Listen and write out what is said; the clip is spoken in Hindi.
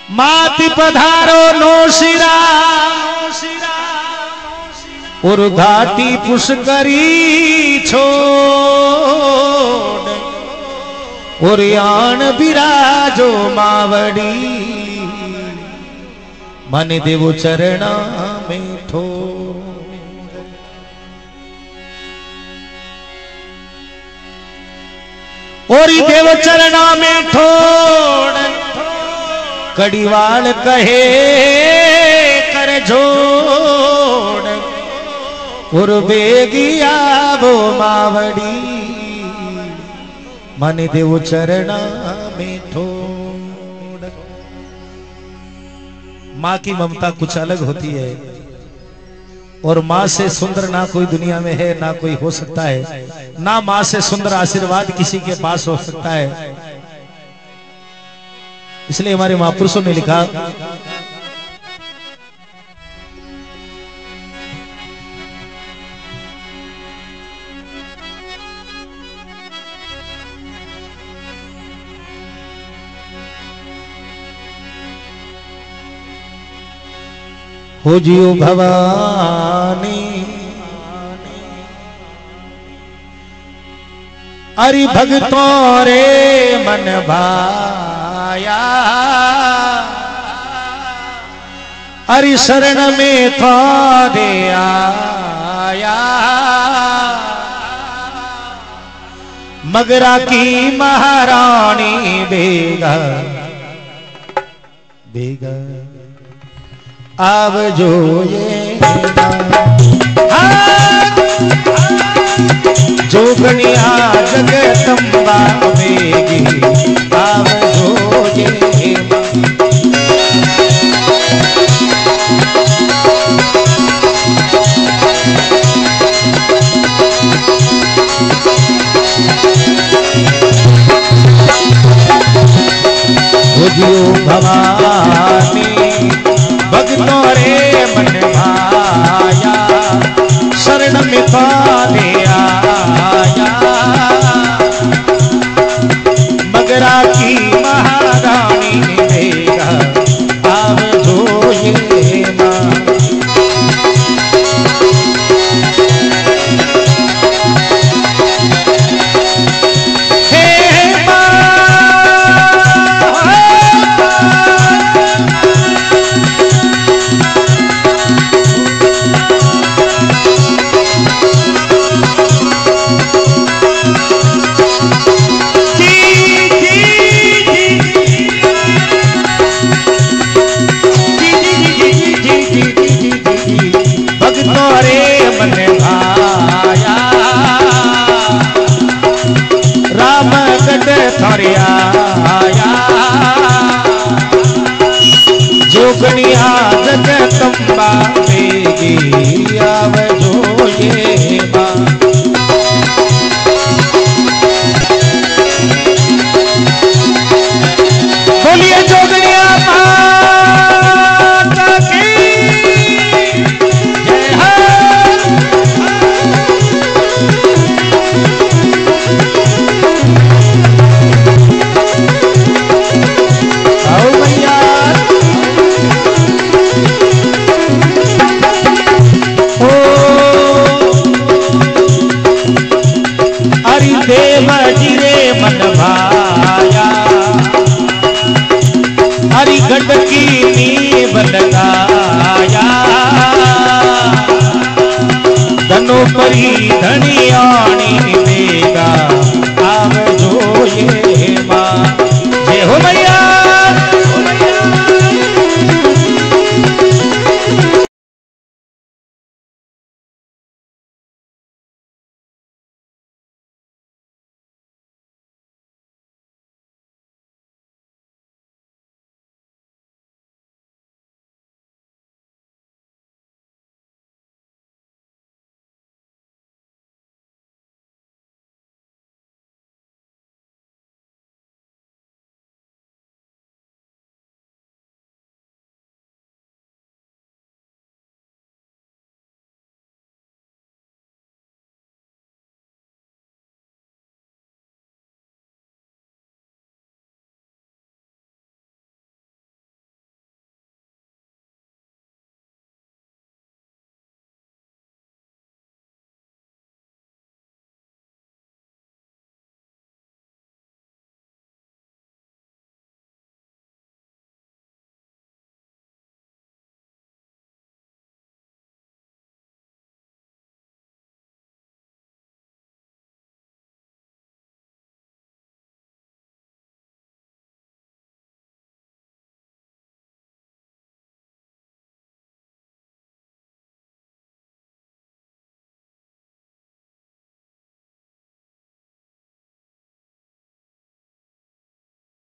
माति पधारो नौशिरा और घाटी पुष्करी छोड़ और यान बिराजो मावड़ी मन देवो चरणा में ठोड़। और देव चरणा में ठोड़ कड़ीवाल कहे कर जोड़ और बेगिया वो मावड़ी मन देव चरणा में ठोड़। माँ की ममता कुछ अलग होती है और माँ से सुंदर ना कोई दुनिया में है ना कोई हो सकता है, ना माँ से सुंदर आशीर्वाद किसी के पास हो सकता है। इसलिए हमारे महापुरुषों ने लिखा हो जियो भवानी अरि भगतों रे मन भाया अरि शरण में थारे आया मगरा की महारानी बेगा बेगा आव जो ये जोगनिया जगदम्बा बेगी आव जो ये हो जियो भवानी भगतों रे मन भाया शरण में पाले आया मगरा की महारानी देगा आव जो ये माँ। जोगनिया जगदम्बा बेगी आव जो ये माँ। बोलिए जोगनिया माता की जय हो। आओ भैया देव जिरे मन भाया हरि गढ़ की नींव लगाया धनो परी धनियाणी